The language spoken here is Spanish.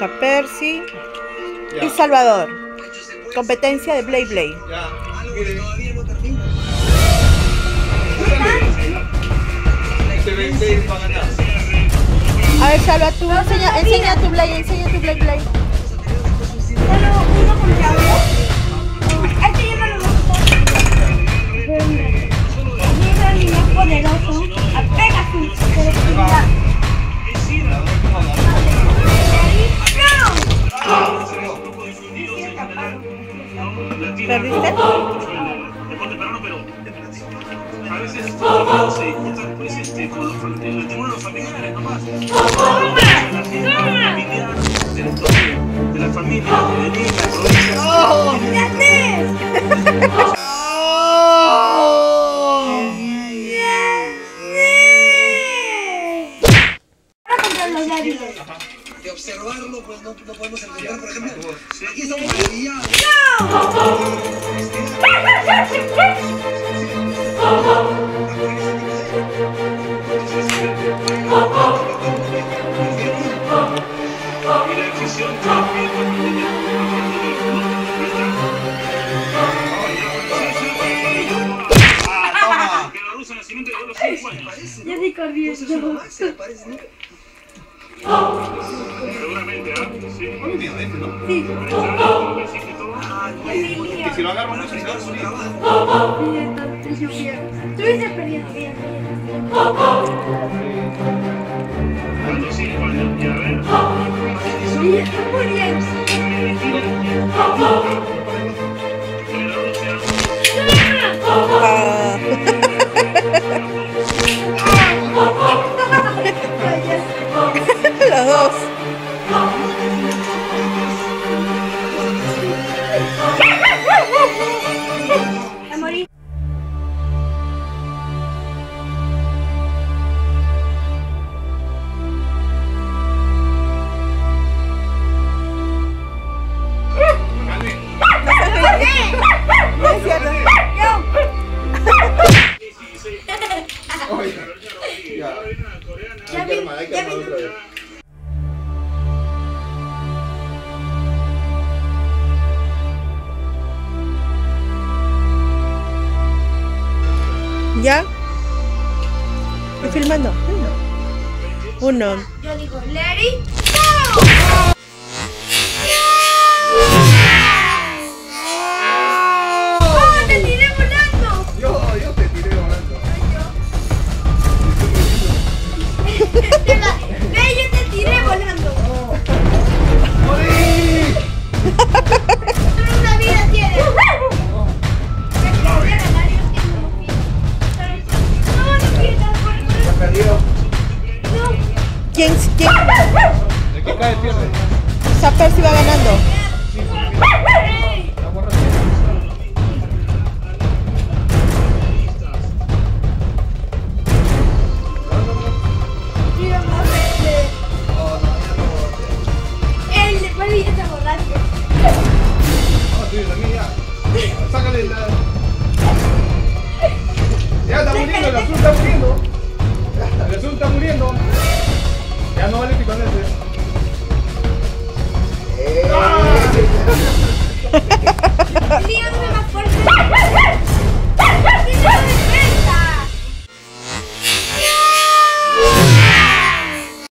Percy y Salvador. Competencia de Blade Blade. Ya, mire. Este Blade va a ganar. A ver, Salva, tú enseña tu Blade Blade. Solo uno con llave. Este lleva los dos. Llega el más poderoso a Pegasus de electricidad. ¿Perdiste? A veces se juntan pues con los familiares nomás. De la familia, de niña, De observarlo, pues no podemos entender, por ejemplo, aquí estamos maravillados. y la decisión también Ya ni corriendo. Se le parece, ¿no? seguramente, ¿ah? Sí. ¿no? Sí. Y si lo agarro mucho, se va a morir. Estuviste perdiendo bien. Cuando sí, cuando ya ver. Y está muriendo. Los dos. A morir. No es cierto. Ya vi otra vez. ¿Ya? ¿Estoy filmando? Uno. Yo digo, Larry. ¡Oh, te tiré volando! Yo te tiré volando. Ve, yo te tiré volando. ¡Morí! Solo una vida tienes. Se perdió. ¿Quién? El que cae pierde. Percy va ganando. El de Poli ya está borracho. No, tú también ya. Sácale la... Ya está muriendo, el azul está muriendo. El azul está muriendo. Ya no vale piconete. Dígame más fuerte.